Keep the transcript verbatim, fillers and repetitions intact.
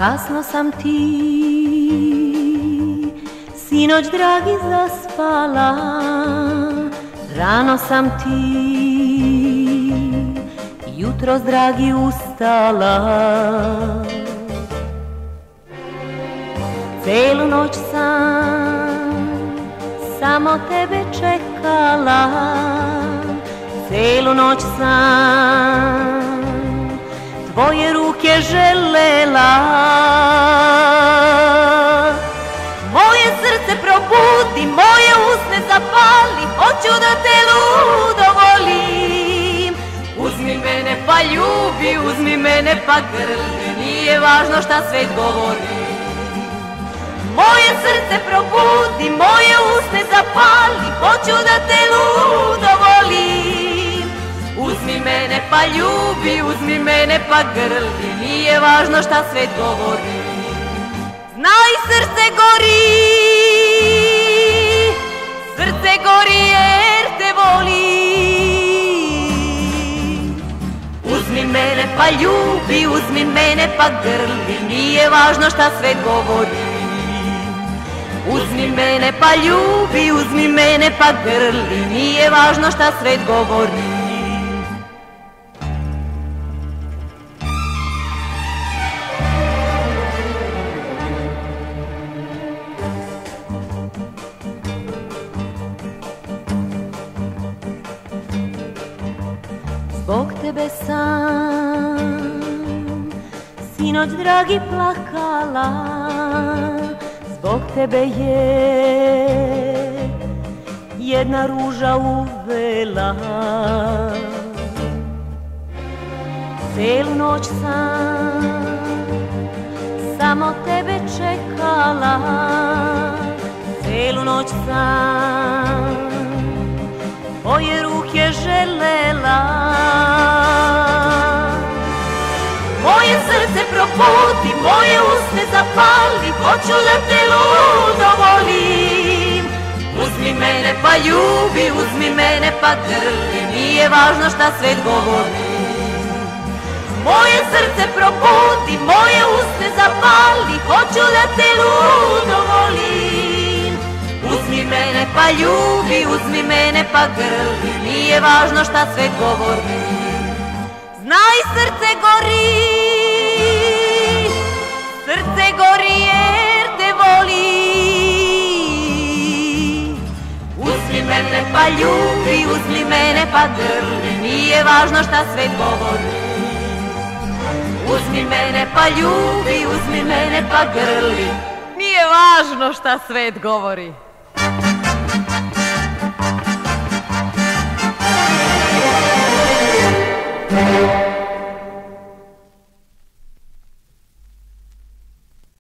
Kasno sam ti, sinoć dragi zaspala, rano sam ti, jutros dragi ustala. Celu noć sam samo tebe čekala, celu noć sam tvoje ruke želela. Moje srce probudi, moje usne zapali, hoću da te ludo volim. Uzmi mene pa ljubi, uzmi mene pa grli, nije važno šta svet govori. Moje srce probudi, moje usne zapali, hoću da te ludo volim. Uzmi mene pa ljubi, uzmi mene pa grli, nije važno šta svet govori. Znaj, srce gori, srce gori jer te voli. Uzmi mene pa ljubi, uzmi mene pa grli, nije važno šta svet govori. Uzmi mene pa ljubi, uzmi mene pa grli, nije važno šta svet govori. Zbog tebe sam sinoć dragi plakala, zbog tebe je jedna ruža uvela. Celu noć sam samo tebe čekala, celu noć sam tvoje ruke želela. Moje srce probudi, moje usne zapali, hoću da te ludo volim. Uzmi mene pa ljubi, uzmi mene pa grli, nije važno šta svet govori. Moje srce probudi, moje usne zapali, hoću da te ludo volim. Uzmi mene pa ljubi, uzmi mene pa grli, nije važno šta svet govori. Znaj, srce gori, srce gori jer te voli. Uzmi mene pa ljubi, uzmi mene pa grli, nije važno šta svet govori. Uzmi mene pa ljubi, uzmi mene pa grli, nije važno šta svet govori.